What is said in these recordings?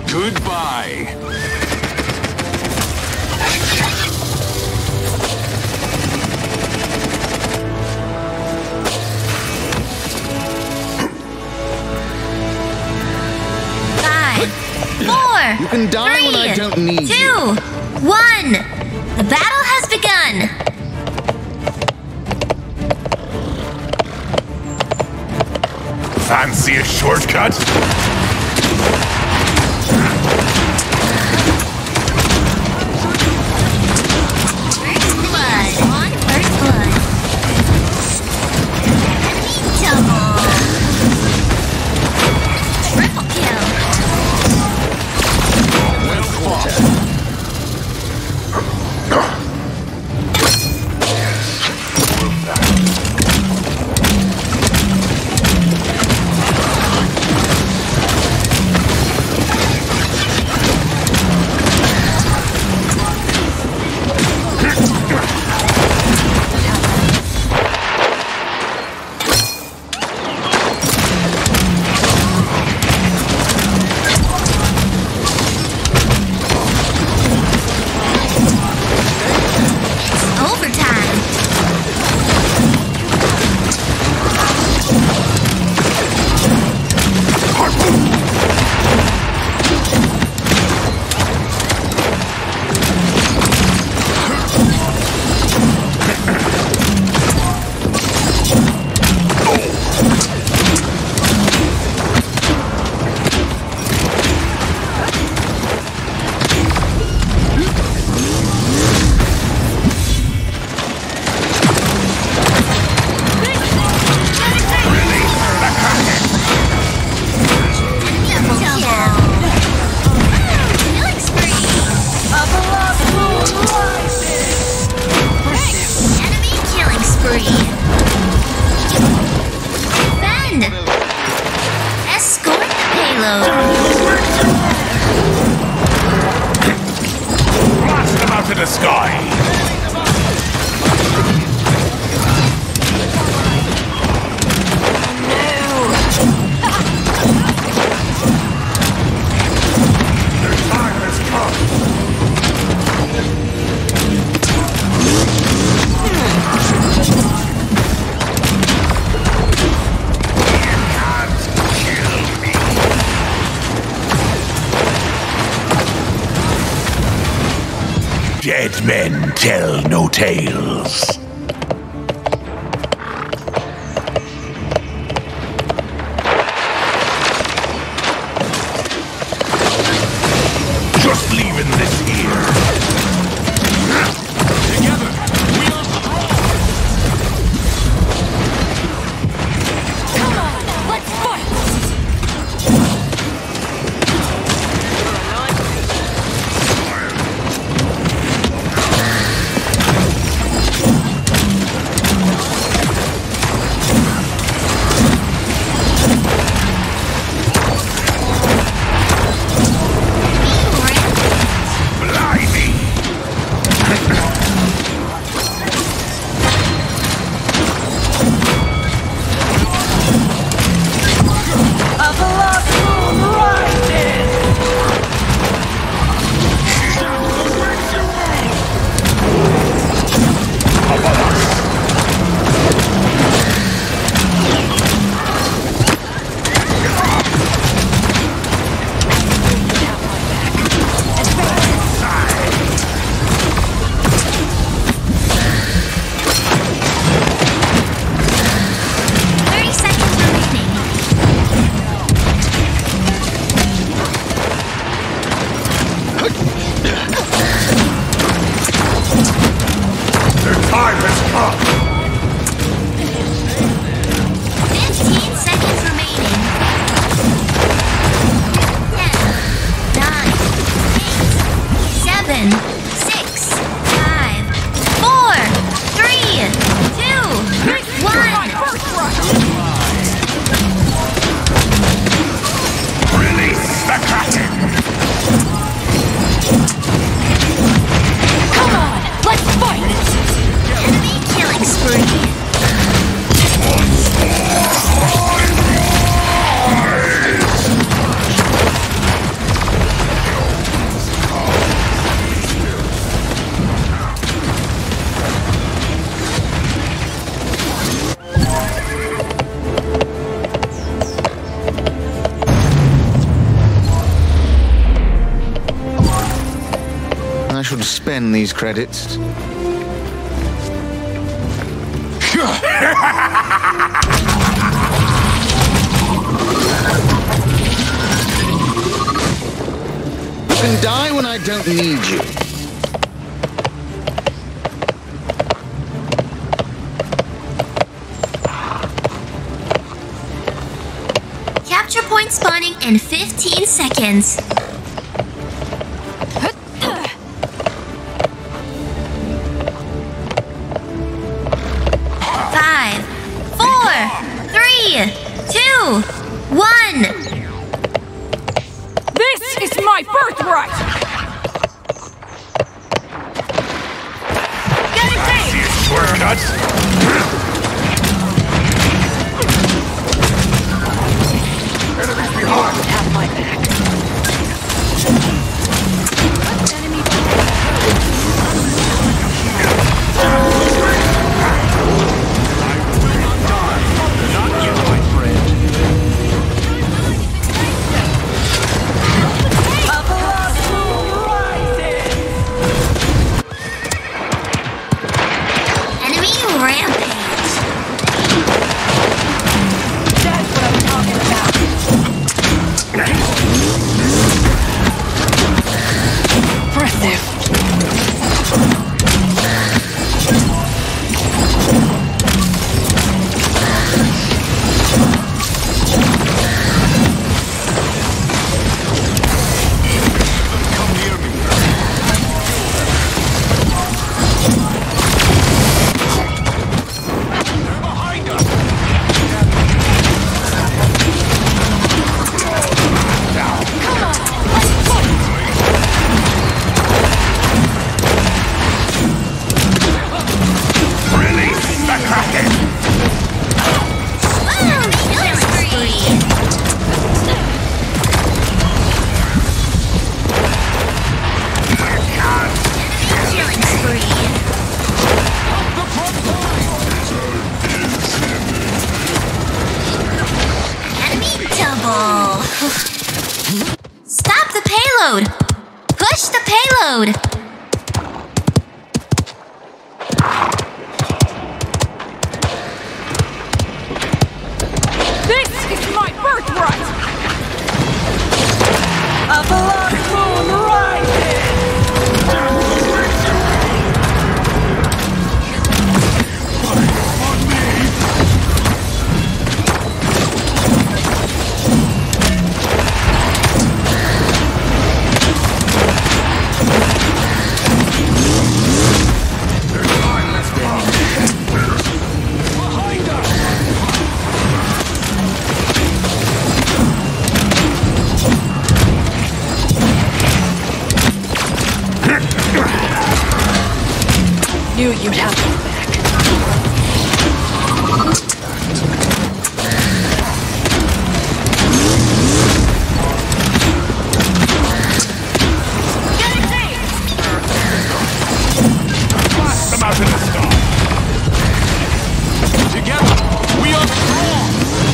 Goodbye. You can die 3, when I don't need 2, you. 1. The battle has begun. Fancy a shortcut? First blood. On first blood. Enemy double. Triple kill. Dead men tell no tales. Just leaving this here. Together, we are strong. Come on, let's fight! should spend these credits. You can die when I don't need you. Capture point spawning in 15 seconds. 5, 4, 3, 2, 1. This is my birthright! Get it See made! his shortcuts? Enemies behind! Have my back. Enemy Not you, my friend. Enemy rampage. That's what I'm talking about. Impressive. Come near me. They're behind us. Release the Kraken. Woo! Killing spree. Enemy killing spree. Enemy double. Stop the payload. Push the payload. This is my birthright! A blood moon rising! Knew you'd have my back. Get it made! Blast them out in the sky. Together, we are strong.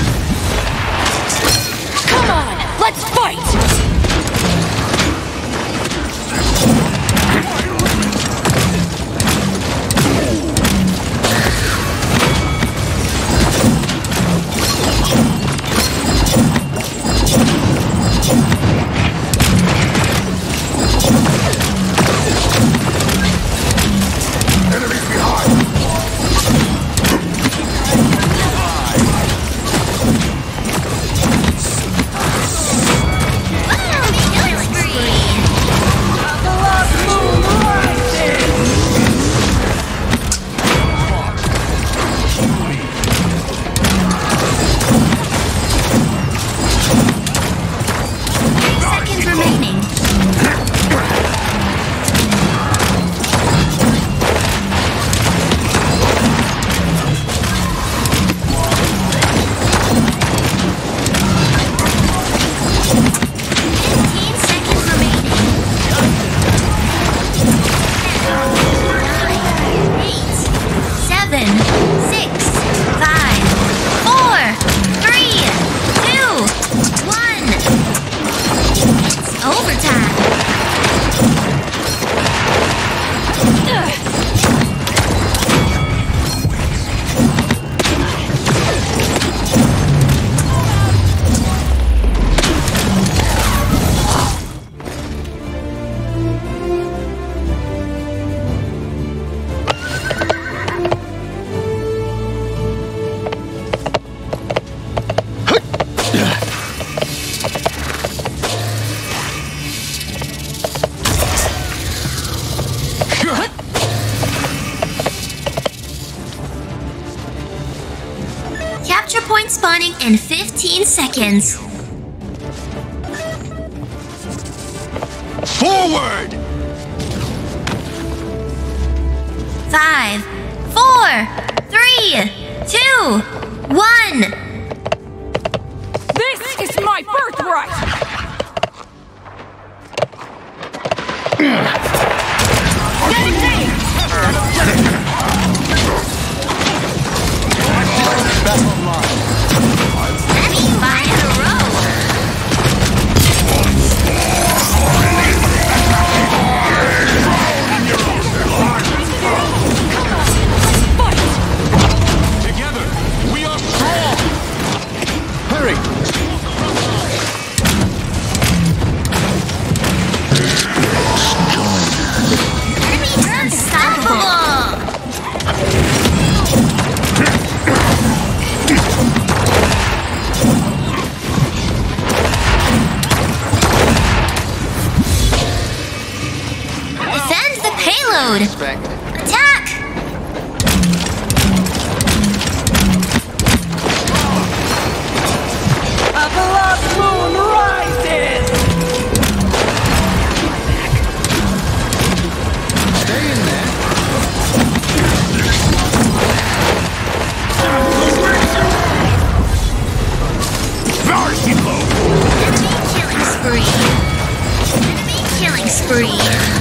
Come on, let's fight! spawning in 15 seconds. Forward! 5, 4, 3, 2, 1. This is my birthright! Enemy by the road. Together, we are strong! Hurry! Enemy's unstoppable. Defend the payload. Attack! A blood moon rises! Stay in there. Merciful! Enemy killing spree.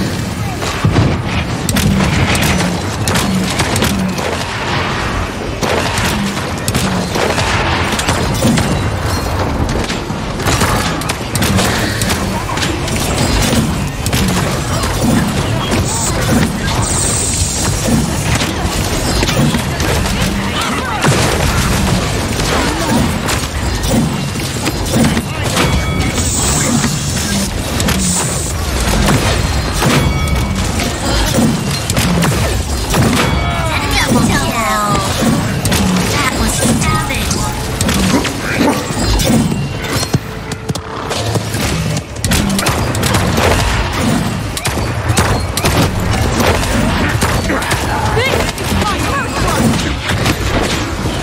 Double kill. That was savage. This is my birthright!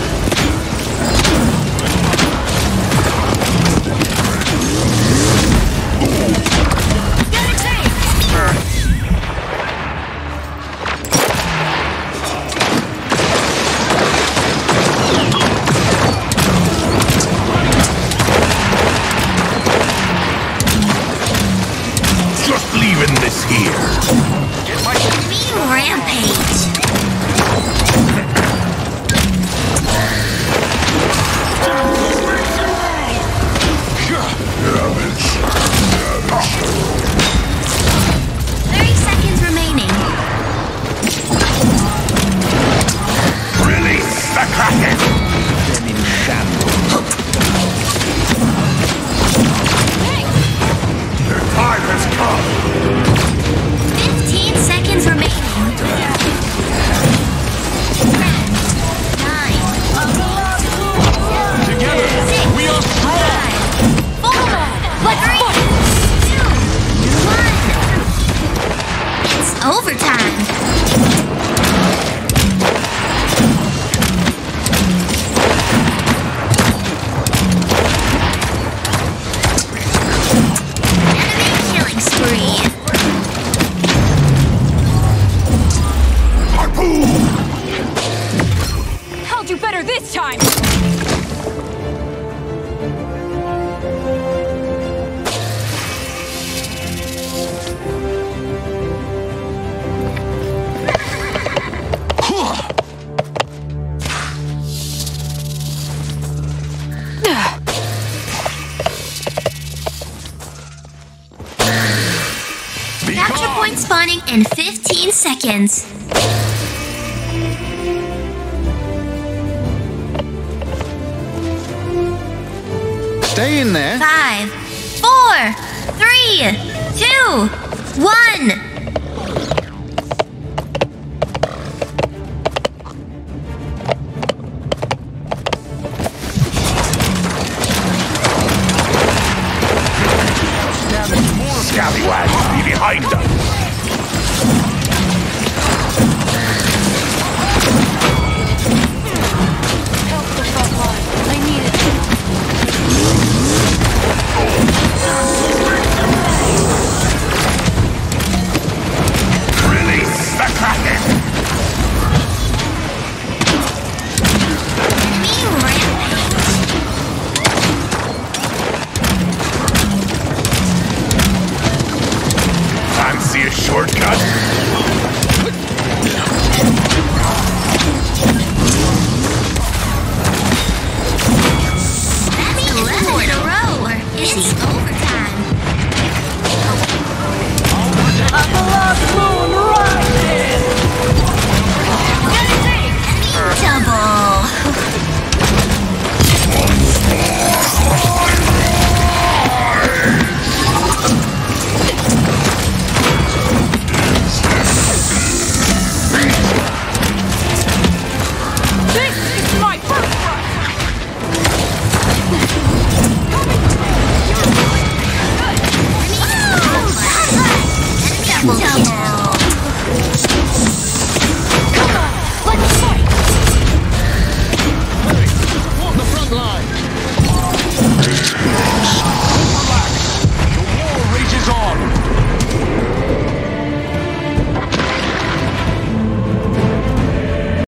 Just leaving this here. Mean rampage. Thirty seconds remaining. Release the Kraken! Then in shambles. The time has come! 15 seconds remaining. 10, 9, Together, 6, we are strong! 5, 4, 3, 2, 1. It's overtime. Enemy killing spree. Harpoon! I'll do better this time! Capture point spawning in 15 seconds. Stay in there. 5, 4, 3, 2, 1. Scallywags be behind us! Help the front line. I need it. shortcut? That's 11 in a row. It's overtime. The last moon rises! Double. This is my birthright! Double.